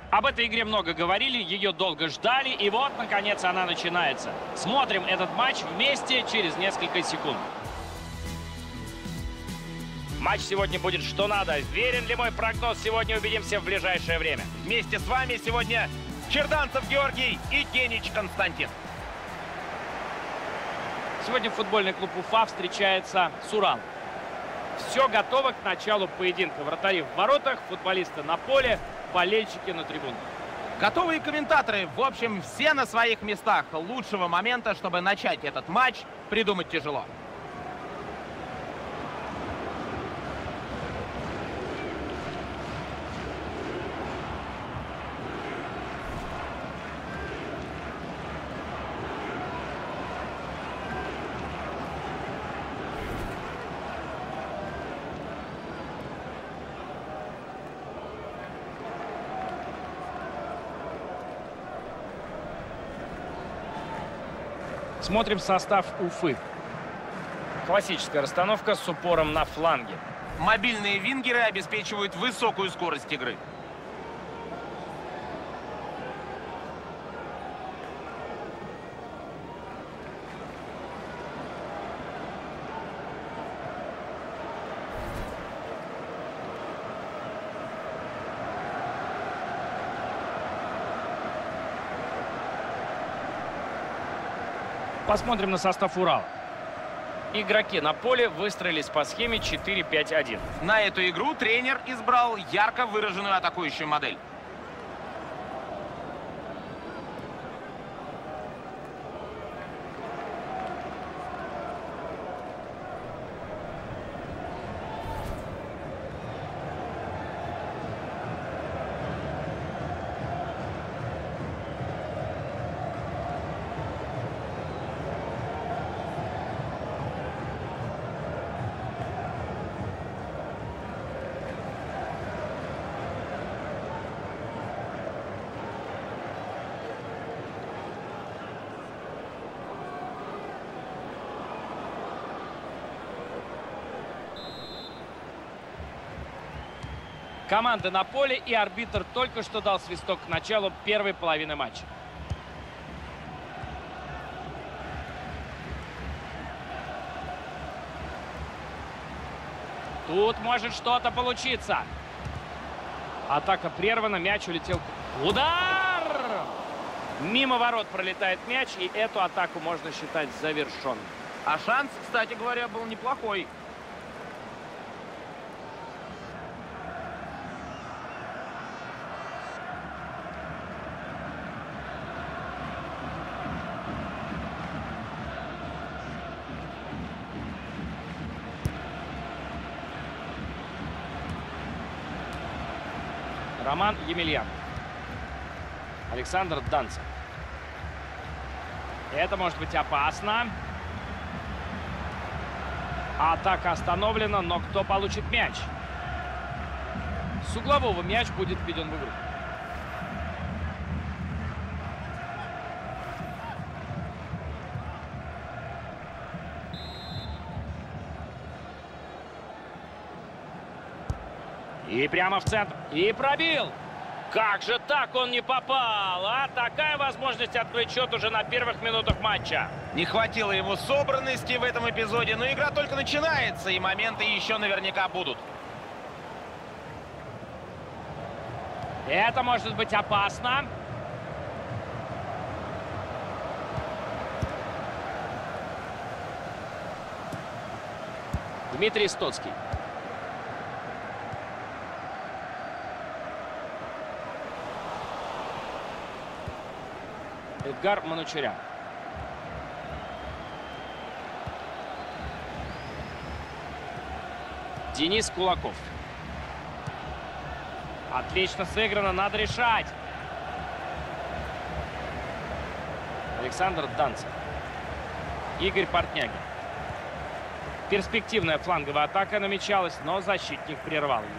Об этой игре много говорили, ее долго ждали, и вот, наконец, она начинается. Смотрим этот матч вместе через несколько секунд. Матч сегодня будет что надо. Верен ли мой прогноз? Сегодня увидимся в ближайшее время. Вместе с вами сегодня Черданцев Георгий и Генич Константин. Сегодня футбольный клуб Уфа встречается с Уралом. Все готово к началу поединка. Вратари в воротах, футболисты на поле, болельщики на трибунах. Готовые комментаторы. В общем, все на своих местах. Лучшего момента, чтобы начать этот матч, придумать тяжело. Смотрим состав Уфы. Классическая расстановка с упором на фланге. Мобильные вингеры обеспечивают высокую скорость игры. Посмотрим на состав Урала. Игроки на поле выстроились по схеме 4-5-1. На эту игру тренер избрал ярко выраженную атакующую модель. Команда на поле, и арбитр только что дал свисток к началу первой половины матча. Тут может что-то получиться. Атака прервана, мяч улетел. Удар! Мимо ворот пролетает мяч, и эту атаку можно считать завершенной. А шанс, кстати говоря, был неплохой. Роман Емельян. Александр Данцев. Это может быть опасно. Атака остановлена, но кто получит мяч? С углового мяч будет введен в игру. И прямо в центр. И пробил. Как же так он не попал, а? Такая возможность открыть счет уже на первых минутах матча. Не хватило ему собранности в этом эпизоде, но игра только начинается, и моменты еще наверняка будут. Это может быть опасно. Дмитрий Стоцкий. Эдгар Манучарян. Денис Кулаков. Отлично сыграно, надо решать. Александр Данцев. Игорь Портнягин. Перспективная фланговая атака намечалась, но защитник прервал ее.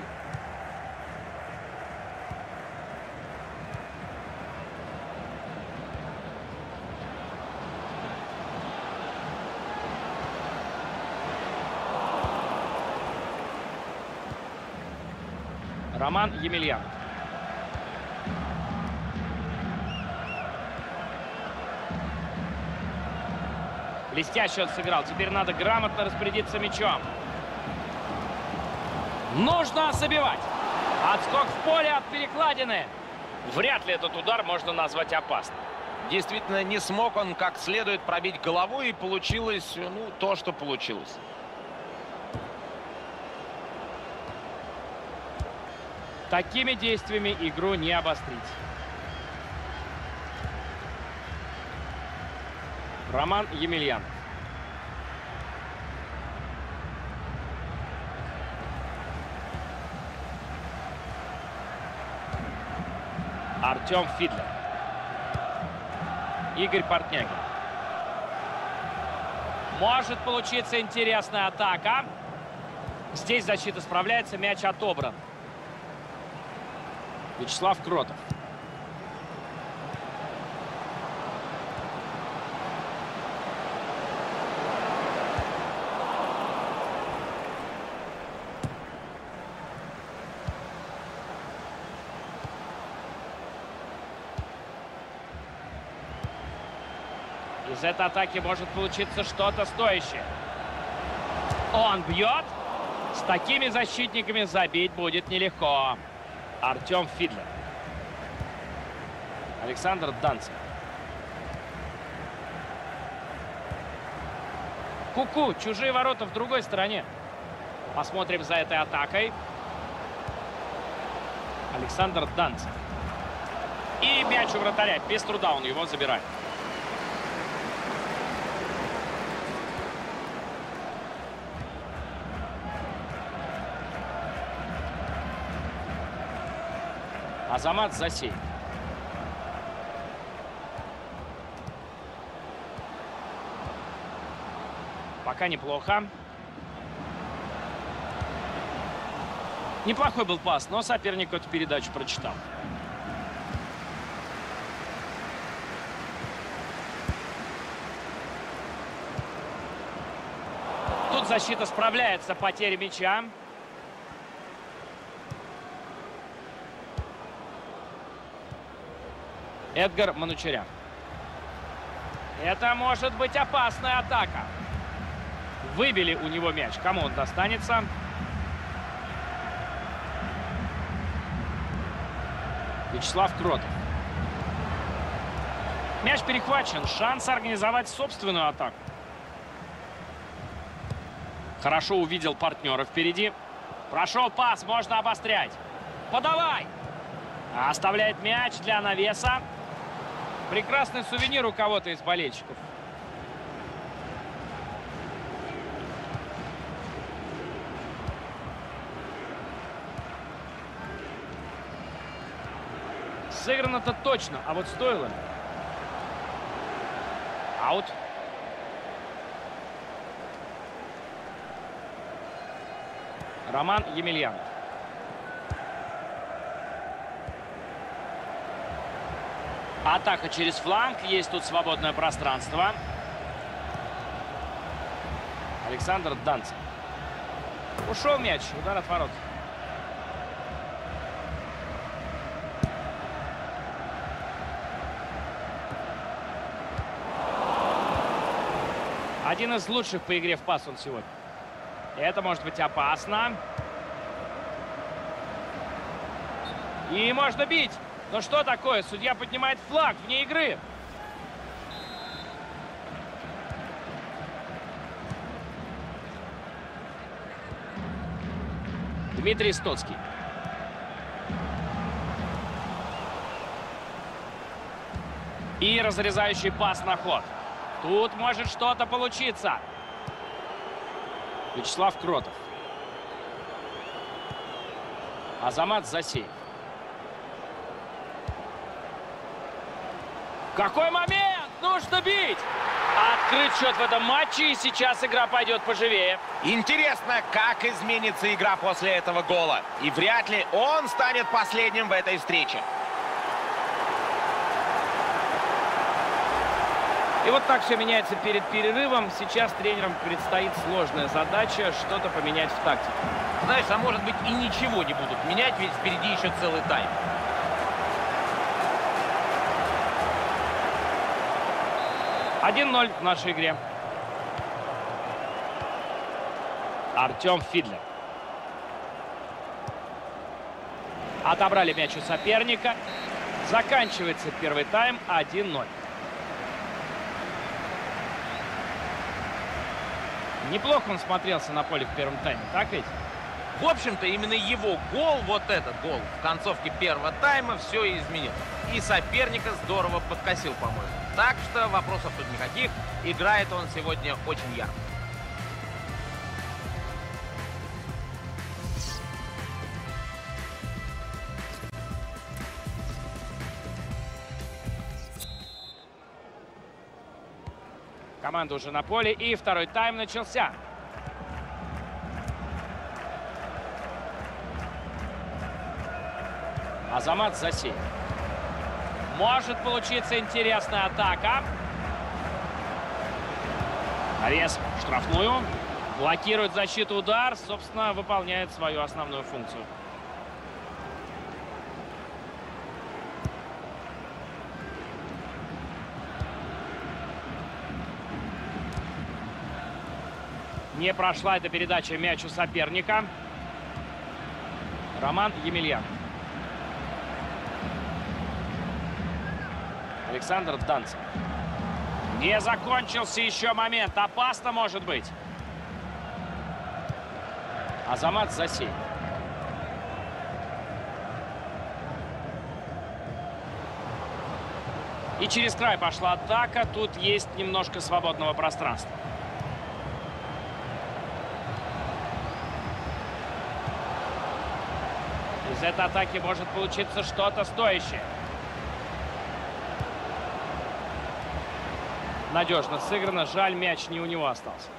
Роман Емельян. Блестяще он сыграл. Теперь надо грамотно распорядиться мячом. Нужно забивать. Отскок в поле от перекладины. Вряд ли этот удар можно назвать опасным. Действительно, не смог он как следует пробить головой, и получилось, ну, то, что получилось. Такими действиями игру не обострить. Роман Емельянов. Артем Фидлер. Игорь Портнягин. Может получиться интересная атака. Здесь защита справляется, мяч отобран. Вячеслав Кротов. Из этой атаки может получиться что-то стоящее. Он бьет. С такими защитниками забить будет нелегко. Артем Фидлер. Александр Данцев. Ку-ку, чужие ворота в другой стороне. Посмотрим за этой атакой. Александр Данцев. И мяч у вратаря. Без труда он его забирает. Азамат Засеев. Пока неплохо. Неплохой был пас, но соперник эту передачу прочитал. Тут защита справляется с потерей мяча. Эдгар Манучарян. Это может быть опасная атака. Выбили у него мяч. Кому он достанется? Вячеслав Кротов. Мяч перехвачен. Шанс организовать собственную атаку. Хорошо увидел партнера впереди. Прошел пас. Можно обострять. Подавай. Оставляет мяч для навеса. Прекрасный сувенир у кого-то из болельщиков. Сыграно-то точно, а вот стоило ли? Аут. Роман Емельянов. Атака через фланг. Есть тут свободное пространство. Александр Данцев. Ушел мяч. Удар от ворот. Один из лучших по игре в пас он сегодня. Это может быть опасно. И можно бить. Но что такое? Судья поднимает флаг вне игры. Дмитрий Стоцкий. И разрезающий пас на ход. Тут может что-то получиться. Вячеслав Кротов. Азамат Засеев. Какой момент! Нужно бить! Открыт счет в этом матче, и сейчас игра пойдет поживее. Интересно, как изменится игра после этого гола. И вряд ли он станет последним в этой встрече. И вот так все меняется перед перерывом. Сейчас тренерам предстоит сложная задача что-то поменять в тактике. Знаешь, а может быть и ничего не будут менять, ведь впереди еще целый тайм. — 1-0 в нашей игре. Артем Фидлер. Отобрали мяч у соперника. Заканчивается первый тайм 1-0. Неплохо он смотрелся на поле в первом тайме, так ведь? В общем-то, именно его гол, вот этот гол, в концовке первого тайма все и изменил. И соперника здорово подкосил, по-моему. Так что вопросов тут никаких. Играет он сегодня очень ярко. Команда уже на поле, и второй тайм начался. Азамат Засеев. Может получиться интересная атака. Навес в штрафную. Блокирует защиту, удар. Собственно, выполняет свою основную функцию. Не прошла эта передача мяч у соперника. Роман Емельянов. Александр Данцев. Не закончился еще момент. Опасно может быть. Азамат Засеев. И через край пошла атака. Тут есть немножко свободного пространства. Из этой атаки может получиться что-то стоящее. Надежно сыграно. Жаль, мяч не у него остался.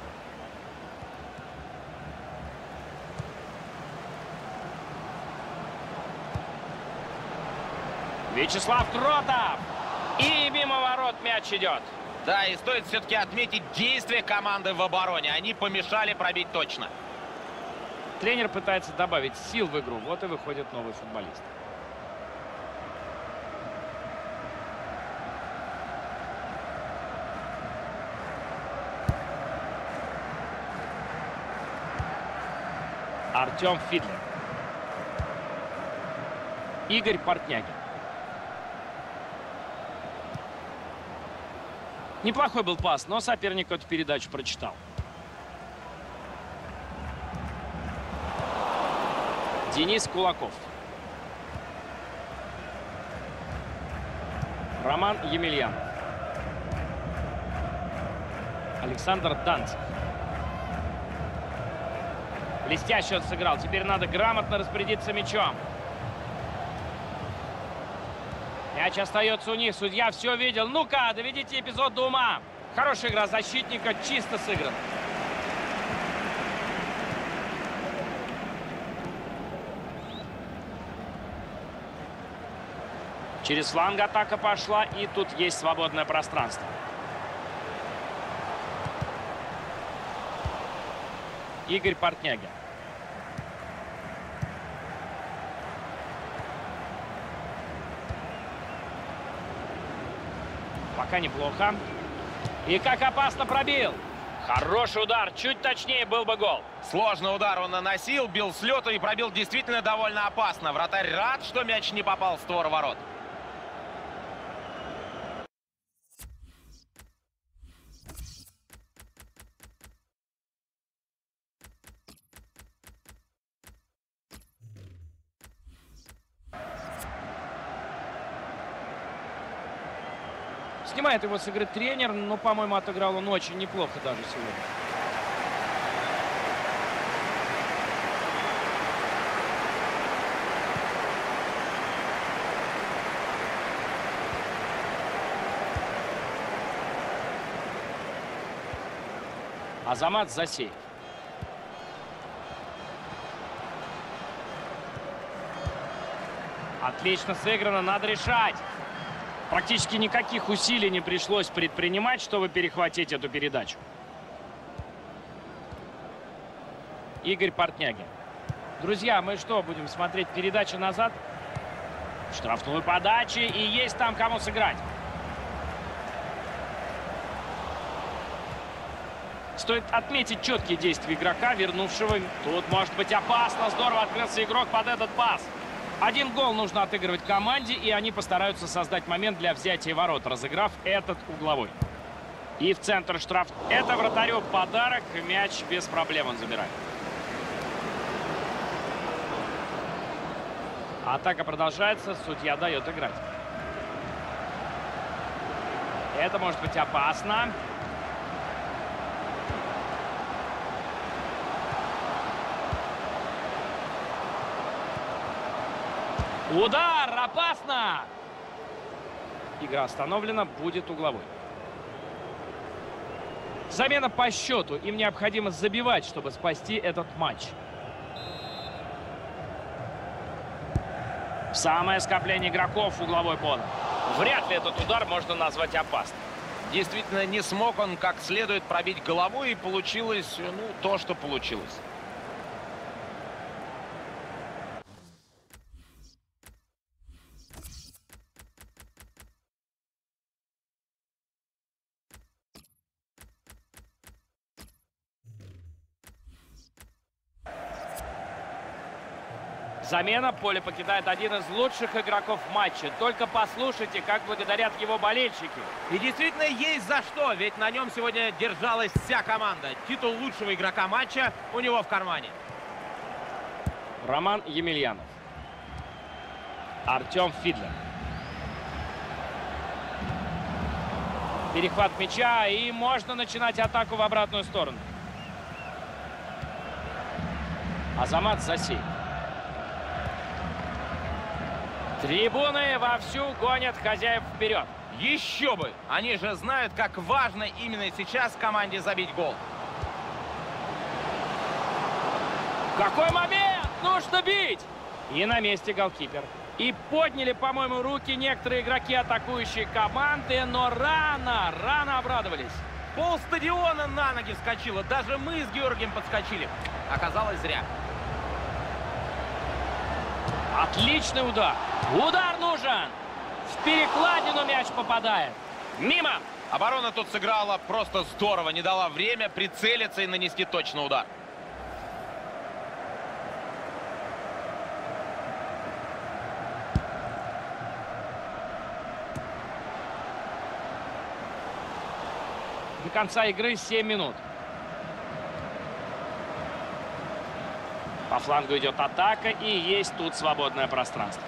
Вячеслав Кротов. И мимо ворот мяч идет. Да, и стоит все-таки отметить действия команды в обороне. Они помешали пробить точно. Тренер пытается добавить сил в игру. Вот и выходит новый футболист. Артем Фидлер. Игорь Портнягин. Неплохой был пас, но соперник эту передачу прочитал. Денис Кулаков. Роман Емельянов. Александр Данцев. Блестяще он сыграл. Теперь надо грамотно распорядиться мячом. Мяч остается у них. Судья все видел. Ну-ка, доведите эпизод до ума. Хорошая игра защитника. Чисто сыграна. Через фланг атака пошла. И тут есть свободное пространство. Игорь Портнягин. Пока неплохо. И как опасно пробил. Хороший удар. Чуть точнее был бы гол. Сложный удар он наносил, бил с лету и пробил действительно довольно опасно. Вратарь рад, что мяч не попал в створ ворот. Снимает его с игры тренер, но, по-моему, отыграл он очень неплохо даже сегодня. Азамат Засеев. Отлично сыграно, надо решать. Практически никаких усилий не пришлось предпринимать, чтобы перехватить эту передачу. Игорь Портнягин. Друзья, мы что, будем смотреть передачу назад? Штрафную подачу, и есть там кому сыграть. Стоит отметить четкие действия игрока, вернувшего. Тут может быть опасно. Здорово открылся игрок под этот пас. Один гол нужно отыгрывать команде, и они постараются создать момент для взятия ворот, разыграв этот угловой. И в центр штраф. Это вратарю подарок. Мяч без проблем он забирает. Атака продолжается. Судья дает играть. Это может быть опасно. Удар! Опасно! Игра остановлена. Будет угловой. Замена по счету. Им необходимо забивать, чтобы спасти этот матч. Самое скопление игроков, угловой подал. Вряд ли этот удар можно назвать опасным. Действительно, не смог он как следует пробить головой, и получилось, ну, то, что получилось. Замена. Поле покидает один из лучших игроков матча. Только послушайте, как благодарят его болельщики. И действительно есть за что, ведь на нем сегодня держалась вся команда. Титул лучшего игрока матча у него в кармане. Роман Емельянов. Артем Фидлер. Перехват мяча, и можно начинать атаку в обратную сторону. Азамат Засеев. Трибуны вовсю гонят хозяев вперед. Еще бы! Они же знают, как важно именно сейчас команде забить гол. Какой момент! Нужно бить! И на месте голкипер. И подняли, по-моему, руки некоторые игроки атакующей команды, но рано обрадовались. Полстадиона на ноги вскочило. Даже мы с Георгием подскочили. Оказалось, зря. Отличный удар. Удар нужен. В перекладину мяч попадает. Мимо. Оборона тут сыграла просто здорово. Не дала время прицелиться и нанести точный удар. До конца игры 7 минут. По флангу идет атака, и есть тут свободное пространство.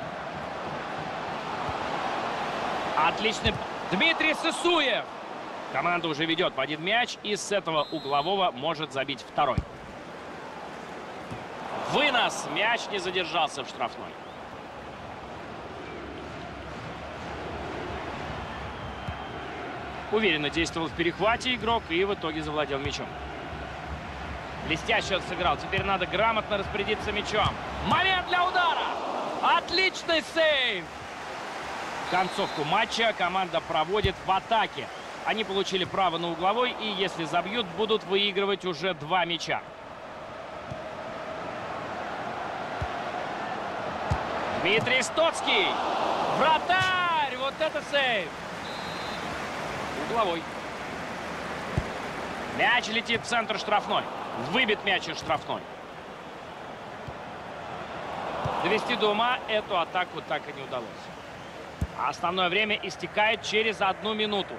Отличный... Дмитрий Сысуев. Команда уже ведет в один мяч, и с этого углового может забить второй. Вынос. Мяч не задержался в штрафной. Уверенно действовал в перехвате игрок и в итоге завладел мячом. Блестяще он сыграл. Теперь надо грамотно распорядиться мячом. Момент для удара. Отличный сейв. Концовку матча команда проводит в атаке. Они получили право на угловой, и если забьют, будут выигрывать уже 2 мяча. Дмитрий Стоцкий. Вратарь. Вот это сейв. Угловой. Мяч летит в центр штрафной. Выбит мяч из штрафной. Довести до ума эту атаку так и не удалось. Основное время истекает через 1 минуту.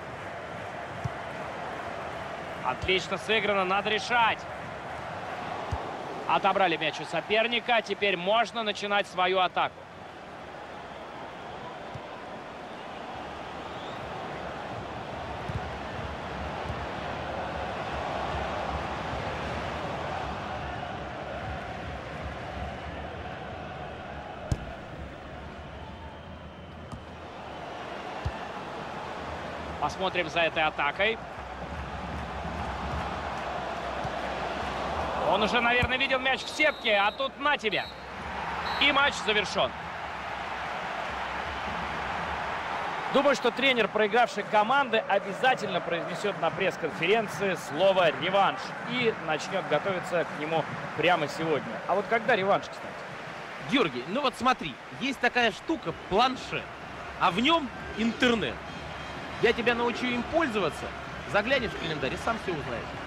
Отлично сыграно, надо решать. Отобрали мяч у соперника, теперь можно начинать свою атаку. Посмотрим за этой атакой. Он уже, наверное, видел мяч в сетке, а тут на тебе. И матч завершен. Думаю, что тренер проигравшей команды обязательно произнесет на пресс-конференции слово «реванш» и начнет готовиться к нему прямо сегодня. А вот когда реванш, кстати? Георгий, ну вот смотри, есть такая штука — планшет, а в нем интернет. Я тебя научу им пользоваться. Заглянешь в календарь и сам все узнаешь.